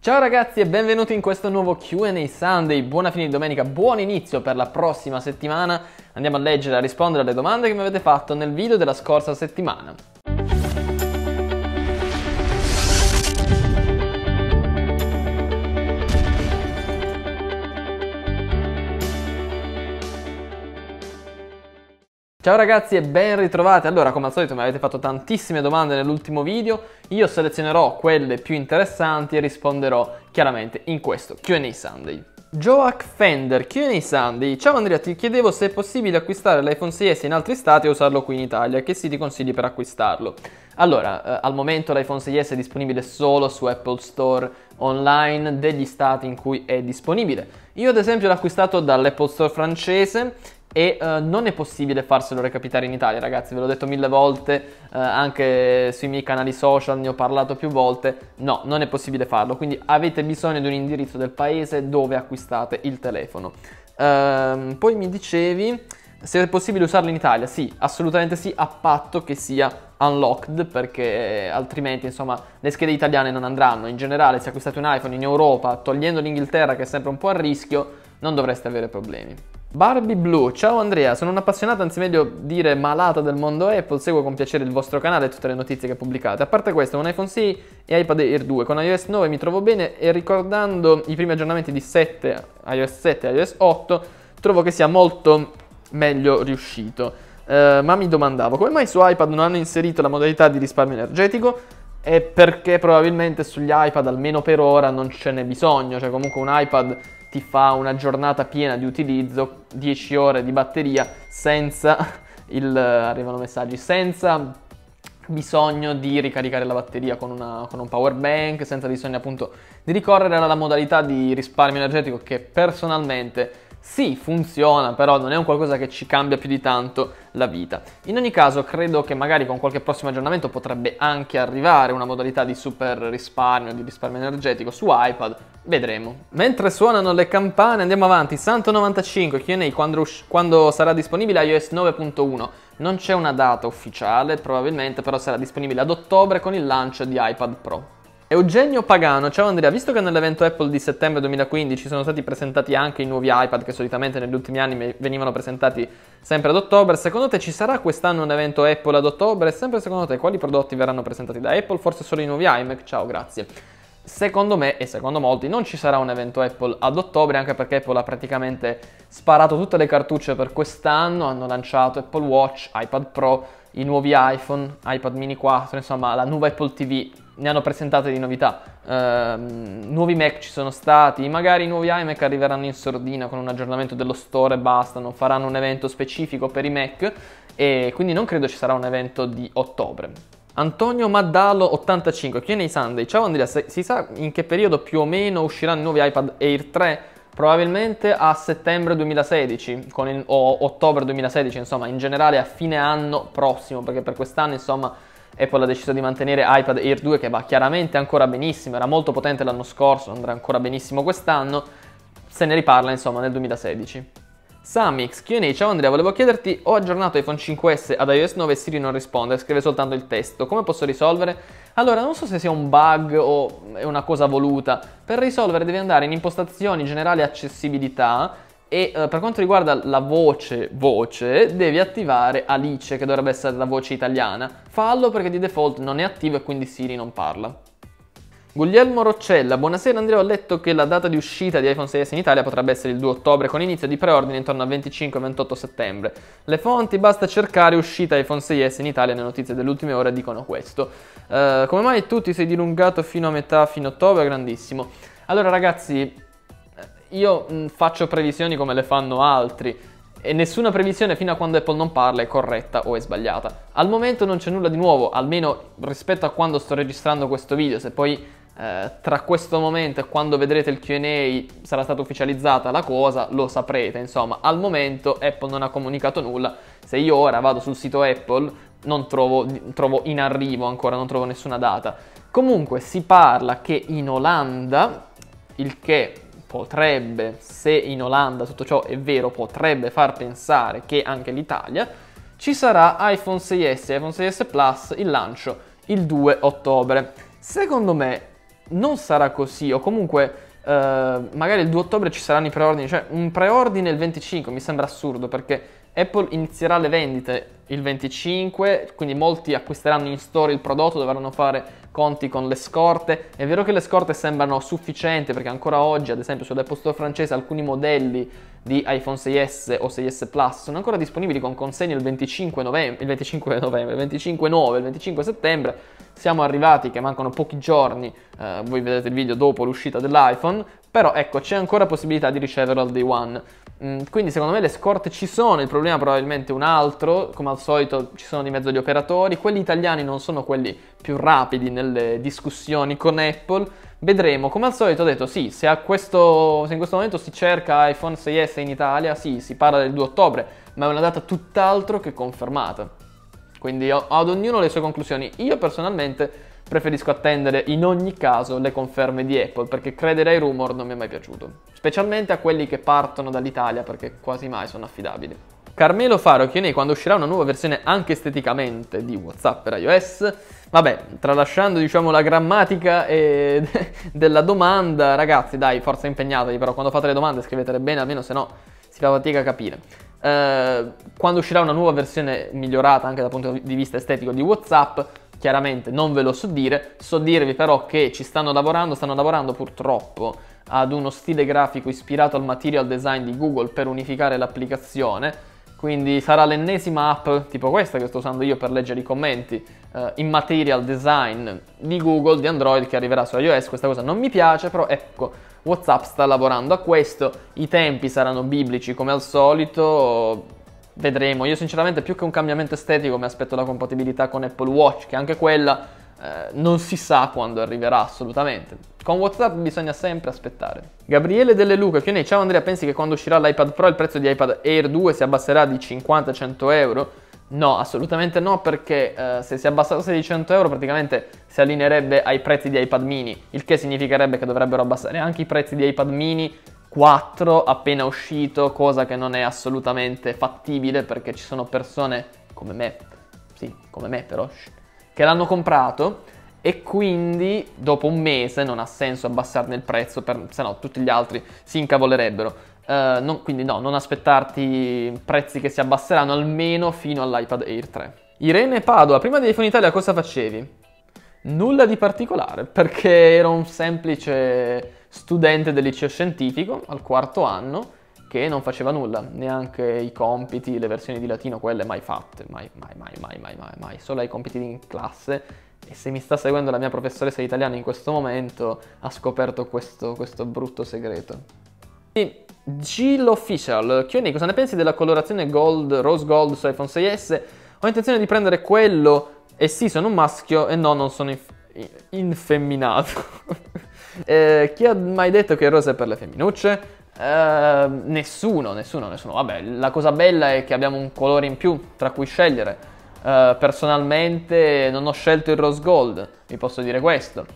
Ciao ragazzi e benvenuti in questo nuovo Q&A Sunday. Buona fine di domenica, buon inizio per la prossima settimana. Andiamo a leggere e a rispondere alle domande che mi avete fatto nel video della scorsa settimana. Ciao ragazzi e ben ritrovati. Allora, come al solito mi avete fatto tantissime domande nell'ultimo video, io selezionerò quelle più interessanti e risponderò chiaramente in questo Q&A Sunday. Joach Fender, Q&A Sunday. Ciao Andrea, ti chiedevo se è possibile acquistare l'iPhone 6S in altri stati e usarlo qui in Italia, che siti consigli per acquistarlo? Allora, al momento l'iPhone 6S è disponibile solo su Apple Store online degli stati in cui è disponibile. Io ad esempio l'ho acquistato dall'Apple Store francese e non è possibile farselo recapitare in Italia, ragazzi, ve l'ho detto mille volte, anche sui miei canali social ne ho parlato più volte, no, non è possibile farlo, quindi avete bisogno di un indirizzo del paese dove acquistate il telefono. Poi mi dicevi se è possibile usarlo in Italia. Sì, assolutamente sì, a patto che sia unlocked, perché altrimenti insomma le schede italiane non andranno. In generale, se acquistate un iPhone in Europa, togliendo l'Inghilterra che è sempre un po' a rischio, non dovreste avere problemi. Barbie Blue, ciao Andrea, sono un'appassionata, anzi meglio dire malata del mondo Apple, seguo con piacere il vostro canale e tutte le notizie che pubblicate. A parte questo, un iPhone 6 e iPad Air 2, con iOS 9 mi trovo bene e ricordando i primi aggiornamenti di iOS 7 e iOS 8, trovo che sia molto meglio riuscito. Ma mi domandavo, come mai su iPad non hanno inserito la modalità di risparmio energetico? E perché probabilmente sugli iPad, almeno per ora, non ce n'è bisogno, cioè comunque un iPad ti fa una giornata piena di utilizzo, 10 ore di batteria, senza arrivano messaggi, senza bisogno di ricaricare la batteria con un power bank, senza bisogno appunto di ricorrere alla modalità di risparmio energetico che personalmente sì, funziona, però non è un qualcosa che ci cambia più di tanto la vita. In ogni caso, credo che magari con qualche prossimo aggiornamento potrebbe anche arrivare una modalità di super risparmio, di risparmio energetico su iPad, vedremo. Mentre suonano le campane andiamo avanti. Santo95, Q&A, quando sarà disponibile iOS 9.1? Non c'è una data ufficiale, probabilmente, però sarà disponibile ad ottobre con il lancio di iPad Pro. Eugenio Pagano, ciao Andrea, visto che nell'evento Apple di settembre 2015 sono stati presentati anche i nuovi iPad che solitamente negli ultimi anni venivano presentati sempre ad ottobre, secondo te ci sarà quest'anno un evento Apple ad ottobre? E sempre secondo te quali prodotti verranno presentati da Apple? Forse solo i nuovi iMac? Ciao, grazie. Secondo me e secondo molti non ci sarà un evento Apple ad ottobre, anche perché Apple ha praticamente sparato tutte le cartucce per quest'anno, hanno lanciato Apple Watch, iPad Pro, i nuovi iPhone, iPad mini 4, insomma la nuova Apple TV, ne hanno presentate di novità, nuovi Mac ci sono stati, magari i nuovi iMac arriveranno in sordina con un aggiornamento dello store e basta, non faranno un evento specifico per i Mac e quindi non credo ci sarà un evento di ottobre. Antonio Maddalo 85, Q&A Sunday, ciao Andrea, si sa in che periodo più o meno usciranno i nuovi iPad Air 3? Probabilmente a settembre 2016 o ottobre 2016, insomma in generale a fine anno prossimo, perché per quest'anno insomma Apple ha deciso di mantenere iPad Air 2 che va chiaramente ancora benissimo, era molto potente l'anno scorso, andrà ancora benissimo quest'anno, se ne riparla insomma nel 2016. Samix, Q&A, ciao Andrea, volevo chiederti, ho aggiornato iPhone 5S ad iOS 9 e Siri non risponde, scrive soltanto il testo, come posso risolvere? Allora, non so se sia un bug o è una cosa voluta, per risolvere devi andare in impostazioni generali accessibilità e per quanto riguarda la voce, devi attivare Alice, che dovrebbe essere la voce italiana. Fallo perché di default non è attivo e quindi Siri non parla. Guglielmo Roccella, buonasera Andrea, ho letto che la data di uscita di iPhone 6S in Italia potrebbe essere il 2 ottobre con inizio di preordine intorno al 25-28 settembre. Le fonti, basta cercare uscita iPhone 6S in Italia, le notizie delle ultime ore dicono questo. Come mai tu ti sei dilungato fino a metà, fino a ottobre? Grandissimo. Allora ragazzi, io faccio previsioni come le fanno altri e nessuna previsione fino a quando Apple non parla è corretta o è sbagliata. Al momento non c'è nulla di nuovo, almeno rispetto a quando sto registrando questo video. Se poi tra questo momento e quando vedrete il Q&A sarà stata ufficializzata la cosa, lo saprete. Insomma, al momento Apple non ha comunicato nulla. Se io ora vado sul sito Apple non trovo in arrivo ancora, non trovo nessuna data. Comunque si parla che in Olanda, il che potrebbe, se in Olanda tutto ciò è vero, potrebbe far pensare che anche l'Italia ci sarà iPhone 6S e iPhone 6S Plus il lancio il 2 ottobre. Secondo me non sarà così, o comunque magari il 2 ottobre ci saranno i preordini, cioè un preordine il 25 mi sembra assurdo, perché Apple inizierà le vendite il 25, quindi molti acquisteranno in store il prodotto, dovranno fare conti con le scorte. È vero che le scorte sembrano sufficienti, perché ancora oggi, ad esempio sull'Apple Store francese, alcuni modelli di iPhone 6S o 6S Plus sono ancora disponibili con consegna il 25 novembre, il 25 novembre, il 25 9, il 25 settembre. Siamo arrivati che mancano pochi giorni, voi vedete il video dopo l'uscita dell'iPhone, però ecco, c'è ancora possibilità di riceverlo al day one. Quindi secondo me le scorte ci sono, il problema probabilmente è un altro, come al solito ci sono di mezzo gli operatori, quelli italiani non sono quelli più rapidi nelle discussioni con Apple, vedremo. Come al solito ho detto sì, se in questo momento si cerca iPhone 6S in Italia, sì, si parla del 2 ottobre, ma è una data tutt'altro che confermata. Quindi ad ognuno le sue conclusioni. Io personalmente preferisco attendere in ogni caso le conferme di Apple, perché credere ai rumor non mi è mai piaciuto, specialmente a quelli che partono dall'Italia, perché quasi mai sono affidabili. Carmelo Faro chiede quando uscirà una nuova versione anche esteticamente di WhatsApp per iOS. Vabbè, tralasciando diciamo la grammatica della domanda, ragazzi dai, forza impegnatevi, però quando fate le domande scrivetele bene, almeno se no si fa fatica a capire. Quando uscirà una nuova versione migliorata anche dal punto di vista estetico di WhatsApp, chiaramente non ve lo so dire, so dirvi però che ci stanno lavorando purtroppo ad uno stile grafico ispirato al material design di Google per unificare l'applicazione, quindi sarà l'ennesima app tipo questa che sto usando io per leggere i commenti in material design di Google, di Android, che arriverà su iOS. Questa cosa non mi piace, però ecco, WhatsApp sta lavorando a questo, i tempi saranno biblici come al solito, vedremo. Io sinceramente più che un cambiamento estetico mi aspetto la compatibilità con Apple Watch, che anche quella non si sa quando arriverà assolutamente. Con WhatsApp bisogna sempre aspettare. Gabriele Delle Luca chiede: ciao Andrea, pensi che quando uscirà l'iPad Pro il prezzo di iPad Air 2 si abbasserà di 50-100 euro? No, assolutamente no, perché se si abbassasse di 100 euro praticamente si allineerebbe ai prezzi di iPad mini, il che significherebbe che dovrebbero abbassare anche i prezzi di iPad mini 4 appena uscito, cosa che non è assolutamente fattibile, perché ci sono persone come me, sì, come me però, che l'hanno comprato e quindi dopo un mese non ha senso abbassarne il prezzo, se no tutti gli altri si incavolerebbero. Quindi no, non aspettarti prezzi che si abbasseranno almeno fino all'iPad Air 3. Irene Padova, prima di iPhone Italia cosa facevi? Nulla di particolare, perché ero un semplice studente del liceo scientifico al quarto anno che non faceva nulla, neanche i compiti, le versioni di latino, quelle mai fatte, mai, solo ai compiti in classe. E se mi sta seguendo la mia professoressa di italiano in questo momento ha scoperto questo brutto segreto. Gil Official, Q&A, cosa ne pensi della colorazione gold, rose gold su iPhone 6S? Ho intenzione di prendere quello e sì, sono un maschio e no, non sono infemminato. Chi ha mai detto che il rosa è per le femminucce? Nessuno. Vabbè, la cosa bella è che abbiamo un colore in più tra cui scegliere. Personalmente non ho scelto il rose gold, vi posso dire questo.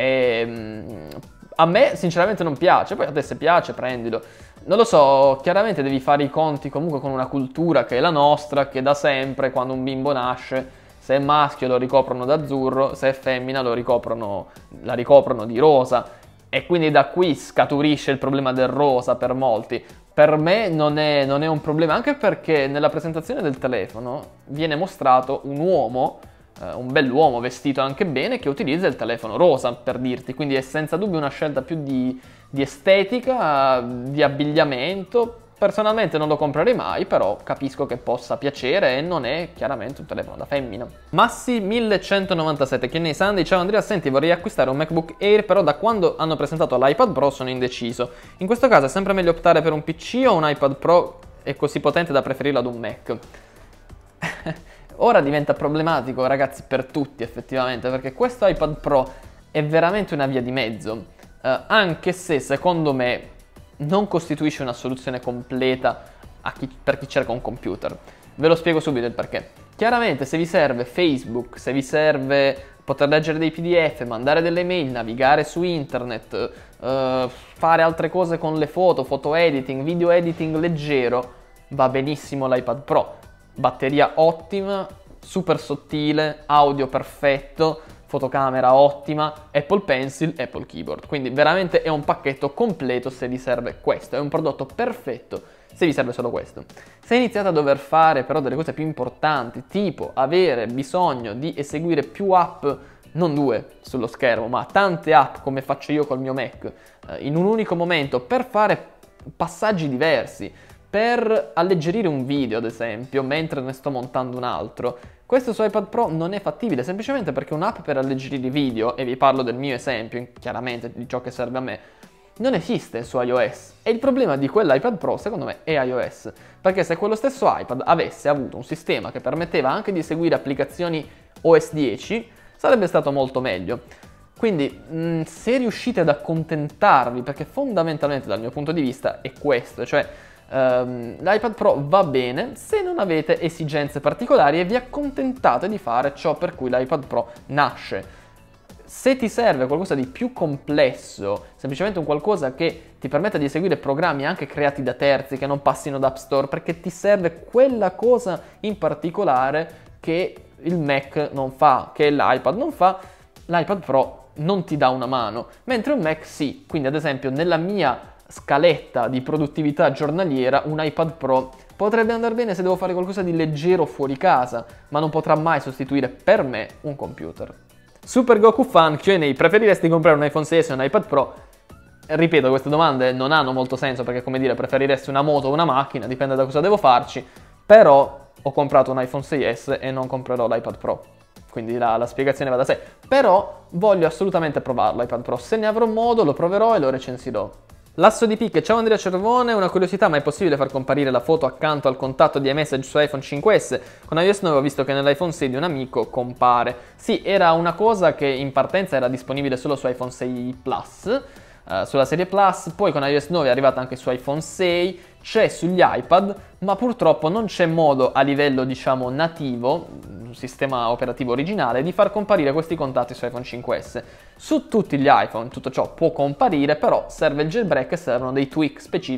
A me sinceramente non piace, poi a te se piace prendilo. Non lo so, chiaramente devi fare i conti comunque con una cultura che è la nostra, che da sempre quando un bimbo nasce, se è maschio lo ricoprono d'azzurro, se è femmina la ricoprono di rosa, e quindi da qui scaturisce il problema del rosa per molti. Per me non è un problema, anche perché nella presentazione del telefono viene mostrato un uomo, un bell'uomo vestito anche bene, che utilizza il telefono rosa, per dirti, quindi è senza dubbio una scelta più di estetica, di abbigliamento. Personalmente non lo comprerei mai, però capisco che possa piacere e non è chiaramente un telefono da femmina. Massi 1197, che nei Sunday, ciao Andrea, senti, vorrei acquistare un MacBook Air, però da quando hanno presentato l'iPad Pro sono indeciso. In questo caso è sempre meglio optare per un PC o un iPad Pro è così potente da preferirlo ad un Mac? Ora diventa problematico, ragazzi, per tutti effettivamente, perché questo iPad Pro è veramente una via di mezzo, anche se secondo me non costituisce una soluzione completa per chi cerca un computer. Ve lo spiego subito il perché. Chiaramente se vi serve Facebook, se vi serve poter leggere dei PDF, mandare delle mail, navigare su internet, fare altre cose con le foto editing, video editing leggero, va benissimo l'iPad Pro. Batteria ottima, super sottile, audio perfetto, fotocamera ottima, Apple Pencil, Apple Keyboard. Quindi veramente è un pacchetto completo se vi serve questo, è un prodotto perfetto se vi serve solo questo. Se iniziate a dover fare però delle cose più importanti, tipo avere bisogno di eseguire più app, non 2 sullo schermo, ma tante app come faccio io col mio Mac, in un unico momento, per fare passaggi diversi, per alleggerire un video ad esempio, mentre ne sto montando un altro, questo su iPad Pro non è fattibile, semplicemente perché un'app per alleggerire i video, e vi parlo del mio esempio, chiaramente di ciò che serve a me, non esiste su iOS. E il problema di quell'iPad Pro, secondo me, è iOS. Perché se quello stesso iPad avesse avuto un sistema che permetteva anche di eseguire applicazioni OS 10, sarebbe stato molto meglio. Quindi, se riuscite ad accontentarvi, perché fondamentalmente dal mio punto di vista è questo, cioè l'iPad Pro va bene se non avete esigenze particolari e vi accontentate di fare ciò per cui l'iPad Pro nasce. Se ti serve qualcosa di più complesso, semplicemente un qualcosa che ti permetta di eseguire programmi anche creati da terzi che non passino da App Store, perché ti serve quella cosa in particolare che il Mac non fa, che l'iPad non fa, l'iPad Pro non ti dà una mano, mentre un Mac sì. Quindi ad esempio nella mia scaletta di produttività giornaliera un iPad Pro potrebbe andare bene se devo fare qualcosa di leggero fuori casa, ma non potrà mai sostituire per me un computer. Super Goku Fan Q&A: preferiresti comprare un iPhone 6S o un iPad Pro? Ripeto, queste domande non hanno molto senso perché, come dire, preferiresti una moto o una macchina, dipende da cosa devo farci, però ho comprato un iPhone 6S e non comprerò l'iPad Pro, quindi la spiegazione va da sé. Però voglio assolutamente provarlo l'iPad Pro, se ne avrò modo lo proverò e lo recensirò. Lasso di picche: ciao Andrea Cervone, una curiosità, ma è possibile far comparire la foto accanto al contatto di iMessage su iPhone 5S? Con iOS 9 ho visto che nell'iPhone 6 di un amico compare. Sì, era una cosa che in partenza era disponibile solo su iPhone 6 Plus, sulla serie Plus, poi con iOS 9 è arrivata anche su iPhone 6, c'è sugli iPad, ma purtroppo non c'è modo a livello, diciamo, nativo, sistema operativo originale, di far comparire questi contatti su iPhone 5S. Su tutti gli iPhone tutto ciò può comparire, però serve il jailbreak e servono dei tweak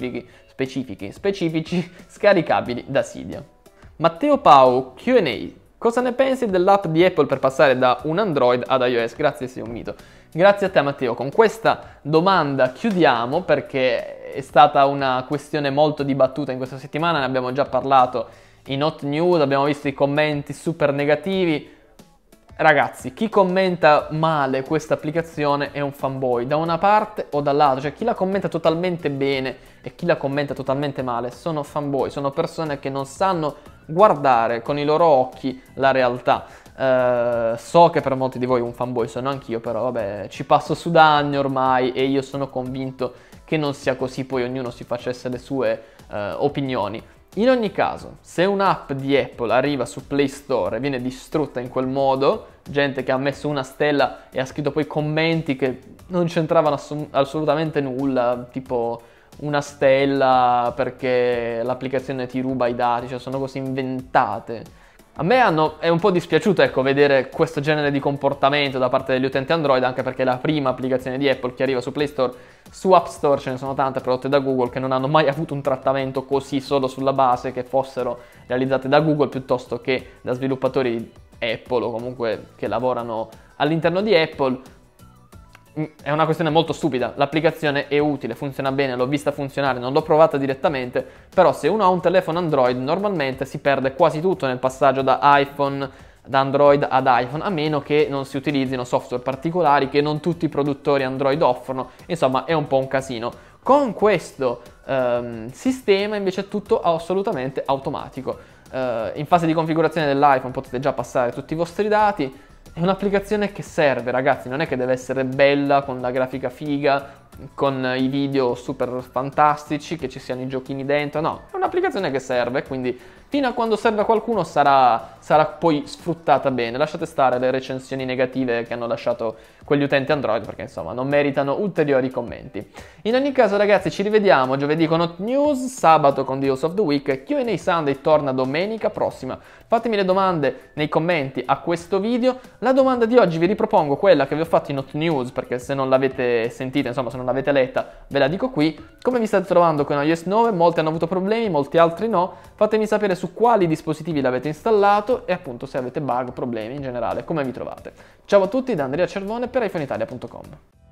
specifici scaricabili da Cydia. Matteo Pau Q&A: cosa ne pensi dell'app di Apple per passare da un Android ad iOS? Grazie, sei un mito. Grazie a te Matteo, con questa domanda chiudiamo perché è stata una questione molto dibattuta in questa settimana, ne abbiamo già parlato in Hot News, abbiamo visto i commenti super negativi. Ragazzi, chi commenta male questa applicazione è un fanboy, da una parte o dall'altra, cioè chi la commenta totalmente bene e chi la commenta totalmente male sono fanboy, sono persone che non sanno guardare con i loro occhi la realtà. So che per molti di voi un fanboy sono anch'io, però vabbè, ci passo su da anni ormai e io sono convinto che non sia così, poi ognuno si facesse le sue opinioni. In ogni caso, se un'app di Apple arriva su Play Store e viene distrutta in quel modo, gente che ha messo una stella e ha scritto poi commenti che non c'entravano assolutamente nulla, tipo una stella perché l'applicazione ti ruba i dati, cioè sono cose inventate. A me è un po' dispiaciuto, ecco, vedere questo genere di comportamento da parte degli utenti Android, anche perché è la prima applicazione di Apple che arriva su Play Store. Su App Store ce ne sono tante prodotte da Google che non hanno mai avuto un trattamento così, solo sulla base che fossero realizzate da Google piuttosto che da sviluppatori Apple o comunque che lavorano all'interno di Apple. È una questione molto stupida, l'applicazione è utile, funziona bene, l'ho vista funzionare, non l'ho provata direttamente, però se uno ha un telefono Android normalmente si perde quasi tutto nel passaggio da Android ad iPhone, a meno che non si utilizzino software particolari che non tutti i produttori Android offrono, insomma è un po' un casino. Con questo sistema invece è tutto assolutamente automatico. In fase di configurazione dell'iPhone potete già passare tutti i vostri dati. È un'applicazione che serve, ragazzi, non è che deve essere bella, con la grafica figa, con i video super fantastici, che ci siano i giochini dentro, no, è un'applicazione che serve, quindi fino a quando serve a qualcuno sarà poi sfruttata bene. Lasciate stare le recensioni negative che hanno lasciato quegli utenti Android, perché insomma non meritano ulteriori commenti. In ogni caso ragazzi, ci rivediamo giovedì con Hot News, sabato con Deals of the Week, Q&A Sunday torna domenica prossima. Fatemi le domande nei commenti a questo video. La domanda di oggi vi ripropongo quella che vi ho fatto in Hot News, perché se non l'avete sentita, insomma se non l'avete letta, ve la dico qui. Come vi state trovando con iOS 9? Molti hanno avuto problemi, molti altri no. Fatemi sapere su su quali dispositivi l'avete installato e appunto se avete bug, problemi in generale, come vi trovate. Ciao a tutti da Andrea Cervone per iPhoneitalia.com.